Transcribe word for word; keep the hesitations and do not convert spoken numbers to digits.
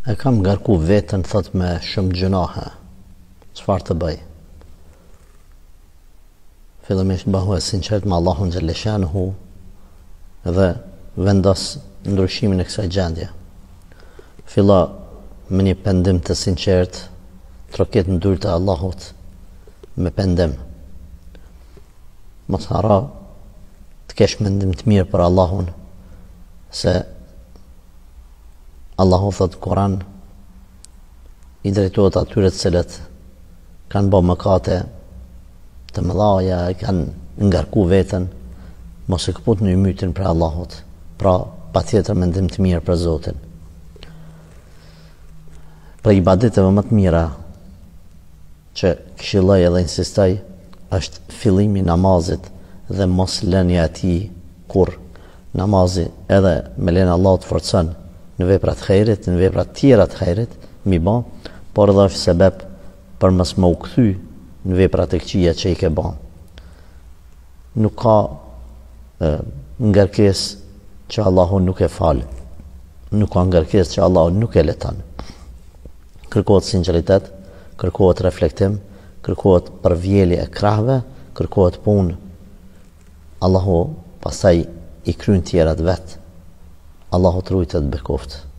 E kam ngarku veten, thot, me shumë gjunahe. Çfarë të bëj? Fillimisht bëhu e sinqert me Allahun xhaleshanuhu dhe vendos ndryshimin e kësaj gjendje. Fillo me një pendim të sinqert, troket në dyert e Allahut me pendim. Mos haro të kesh mendim të mirë për Allahun, se Allahu thot Kur'an i drejtohet atyre të cilët kanë bërë mëkate të mëdha, kanë ngarku veten, mos e kaput në mytin për Allahut. Pra, patjetër mendim të mirë për Zotin. Për ibadeteve më të mira që këshilloj edhe insistoj është fillimi i namazit dhe mos lënia e tij kur namazi edhe me lenë Allahut forcon në veprat të xhairit, në veprat tjera të xhairit, mi bë, por edhe është sebeb për mos më u kthy në veprat e këqija që i ke bën. Nuk ka e, ngarkesë që Allahu nuk e fal. Nuk ka ngarkesë që Allahu nuk e leton. Kërkohet sinqeritet, kërkohet reflektim, kërkohet përvjellje e krahve, kërkohet punë. Allahu pastaj i kryen tjerat vet. Allahu të rujtë të bekoft.